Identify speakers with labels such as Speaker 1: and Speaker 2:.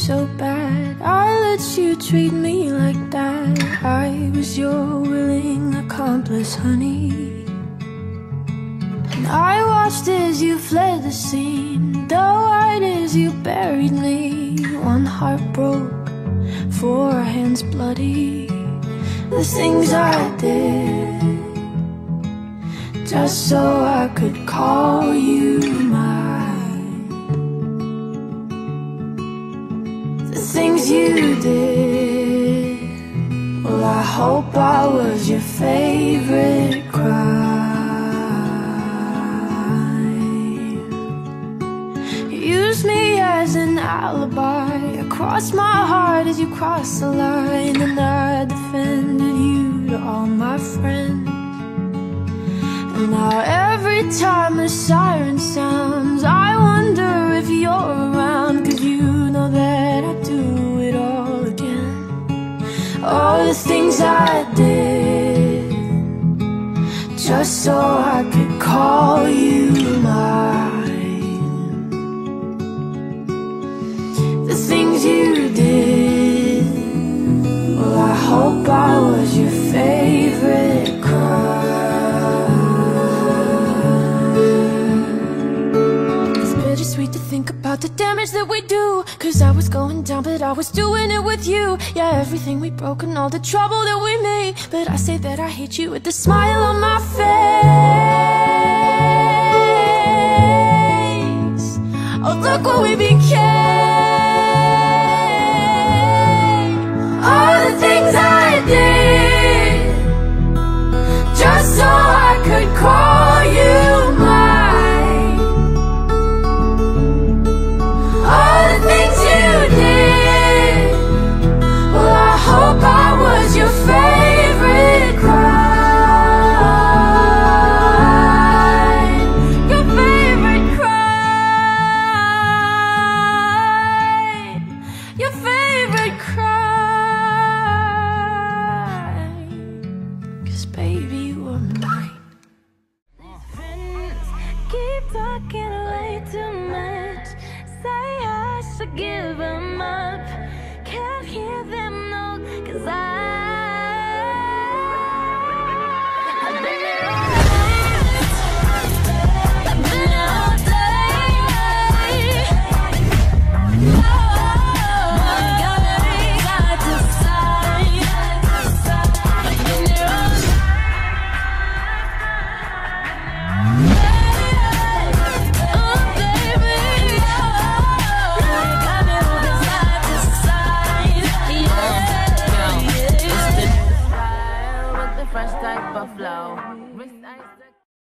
Speaker 1: so bad I let you treat me like that. I was your willing accomplice, honey, and I watched as you fled the scene, though right as you buried me. One heart broke, 4 hands bloody. The things I did just so I could call you mine. The things you did, well, I hope I was your favorite crime. You used me as an alibi, crossed my heart as you crossed the line, and I defended you to all my friends. And now every time the siren sounds, I wonder if you're around, 'cause you know that I'd do it all again. All the things I did just so I could call you mine. The things you did, well, I hope I was your favorite crime. It's bittersweet to think about the damage that we do, 'cause I was going down but I was doing it with you. Yeah, everything we broke and all the trouble that we made, but I say that I hate you with a smile on my face. Oh, look what we became. All the things I did just so I could call you mine. All the things you did, well, I hope I was your favorite crime. Your favorite crime. Your favorite crime. 'Cause baby, you were mine.
Speaker 2: Friends keep talking way too much, say I should give them up. Can't hear them, no, 'cause I